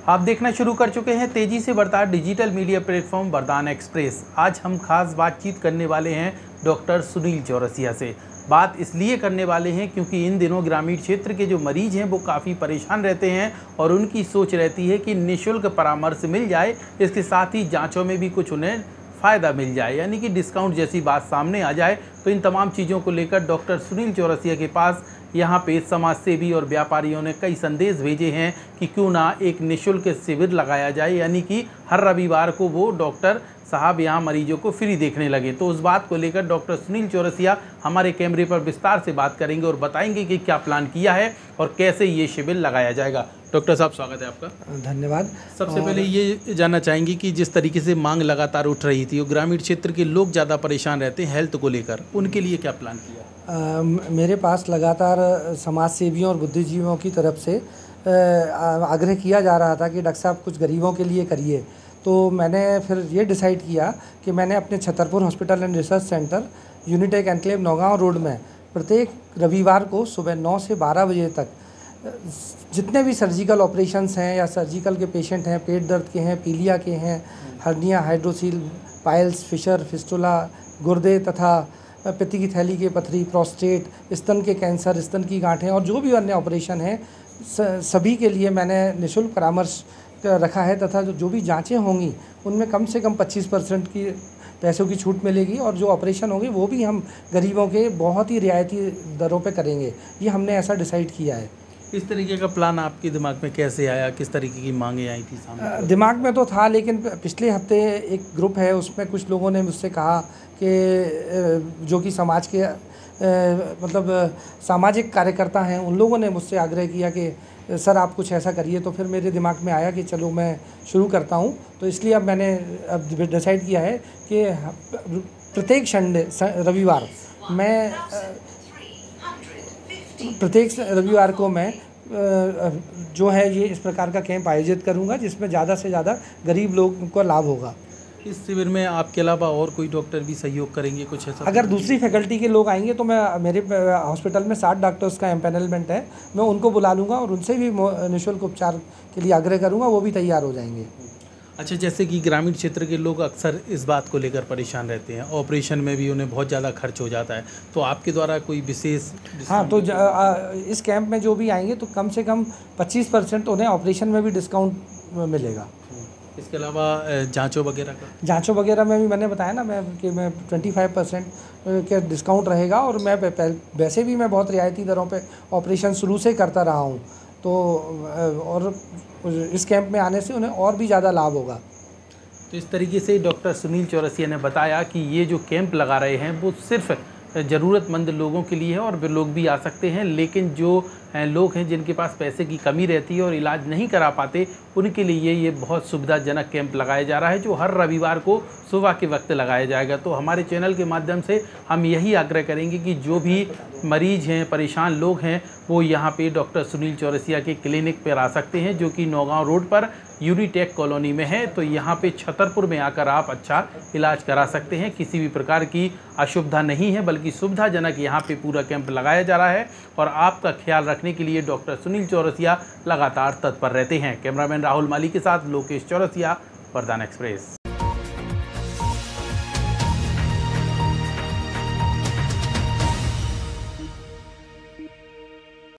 आप देखना शुरू कर चुके हैं तेजी से बढ़ता digital media platform Vardan express. आज हम खास बातचीत करने वाले हैं डॉक्टर सुनील चौरसिया से। बात इसलिए करने वाले हैं क्योंकि इन दिनों ग्रामीण क्षेत्र के जो मरीज हैं वो काफ़ी परेशान रहते हैं और उनकी सोच रहती है कि निःशुल्क परामर्श मिल जाए, इसके साथ ही जांचों में भी कुछ उन्हें फ़ायदा मिल जाए, यानी कि डिस्काउंट जैसी बात सामने आ जाए। तो इन तमाम चीज़ों को लेकर डॉक्टर सुनील चौरसिया के पास यहाँ पे समाजसेवी और व्यापारियों ने कई संदेश भेजे हैं कि क्यों ना एक निःशुल्क शिविर लगाया जाए, यानी कि हर रविवार को वो डॉक्टर साहब यहाँ मरीजों को फ्री देखने लगे। तो उस बात को लेकर डॉक्टर सुनील चौरसिया हमारे कैमरे पर विस्तार से बात करेंगे और बताएंगे कि क्या प्लान किया है और कैसे ये शिविर लगाया जाएगा। डॉक्टर साहब, स्वागत है आपका। धन्यवाद। सबसे पहले ये जानना चाहेंगे कि जिस तरीके से मांग लगातार उठ रही थी और ग्रामीण क्षेत्र के लोग ज़्यादा परेशान रहते हैं हेल्थ को लेकर, उनके लिए क्या प्लान किया? मेरे पास लगातार समाज सेवियों और बुद्धिजीवियों की तरफ से आग्रह किया जा रहा था कि डॉक्टर साहब कुछ गरीबों के लिए करिए। तो मैंने फिर ये डिसाइड किया कि मैंने अपने Chhatarpur hospital and research centre Unitech enclave Naugaon road में प्रत्येक रविवार को सुबह 9 से 12 बजे तक जितने भी सर्जिकल ऑपरेशंस हैं या सर्जिकल के पेशेंट हैं, पेट दर्द के हैं, पीलिया के हैं, hernia, hydrocele, piles, fissure, fistula, गुर्दे तथा पित्त की थैली के पथरी, प्रोस्टेट, स्तन के कैंसर, स्तन की गांठें और जो भी अन्य ऑपरेशन हैं सभी के लिए मैंने निःशुल्क परामर्श रखा है तथा जो भी जांचें होंगी उनमें कम से कम 25% की पैसों की छूट मिलेगी और जो ऑपरेशन होंगे वो भी हम गरीबों के बहुत ही रियायती दरों पे करेंगे। ये हमने ऐसा डिसाइड किया है। इस तरीके का प्लान आपके दिमाग में कैसे आया? किस तरीके की मांगें आई थी सामने? दिमाग में तो था, लेकिन पिछले हफ्ते एक ग्रुप है उसमें कुछ लोगों ने मुझसे कहा कि जो कि समाज के मतलब सामाजिक कार्यकर्ता हैं, उन लोगों ने मुझसे आग्रह किया कि सर आप कुछ ऐसा करिए। तो फिर मेरे दिमाग में आया कि चलो मैं शुरू करता हूँ। तो इसलिए अब मैंने डिसाइड किया है कि प्रत्येक रविवार को मैं जो है ये इस प्रकार का कैंप आयोजित करूंगा जिसमें ज़्यादा से ज़्यादा गरीब लोगों को लाभ होगा। इस शिविर में आपके अलावा और कोई डॉक्टर भी सहयोग करेंगे कुछ ऐसा? अगर दूसरी फैकल्टी के लोग आएंगे तो मैं मेरे हॉस्पिटल में 60 डॉक्टर्स का एम्पैनलमेंट है, मैं उनको बुला लूँगा और उनसे भी निःशुल्क उपचार के लिए आग्रह करूँगा, वो भी तैयार हो जाएंगे। अच्छा, जैसे कि ग्रामीण क्षेत्र के लोग अक्सर इस बात को लेकर परेशान रहते हैं, ऑपरेशन में भी उन्हें बहुत ज़्यादा खर्च हो जाता है, तो आपके द्वारा कोई विशेष? हाँ, तो इस कैंप में जो भी आएंगे तो कम से कम 25% उन्हें ऑपरेशन में भी डिस्काउंट मिलेगा। इसके अलावा जांचों वगैरह में भी मैंने बताया ना मैं 25% के डिस्काउंट रहेगा और मैं वैसे भी मैं बहुत रियायती दरों पे ऑपरेशन शुरू से करता रहा हूँ। तो और इस कैंप में आने से उन्हें और भी ज़्यादा लाभ होगा। तो इस तरीके से डॉक्टर सुनील चौरसिया ने बताया कि ये जो कैंप लगा रहे हैं वो सिर्फ ज़रूरतमंद लोगों के लिए है और वे लोग भी आ सकते हैं, लेकिन जो लोग हैं जिनके पास पैसे की कमी रहती है और इलाज नहीं करा पाते उनके लिए ये बहुत सुविधाजनक कैंप लगाया जा रहा है जो हर रविवार को सुबह के वक्त लगाया जाएगा। तो हमारे चैनल के माध्यम से हम यही आग्रह करेंगे कि जो भी मरीज हैं, परेशान लोग हैं, वो यहाँ पे डॉक्टर सुनील चौरसिया के क्लिनिक पर आ सकते हैं जो कि नौगांव रोड पर यूनिटेक कॉलोनी में है। तो यहाँ पे छतरपुर में आकर आप अच्छा इलाज करा सकते हैं, किसी भी प्रकार की असुविधा नहीं है, बल्कि सुविधाजनक यहाँ पे पूरा कैंप लगाया जा रहा है और आपका ख्याल रखने के लिए डॉक्टर सुनील चौरसिया लगातार तत्पर रहते हैं। कैमरामैन राहुल माली के साथ लोकेश चौरसिया, वरदान एक्सप्रेस।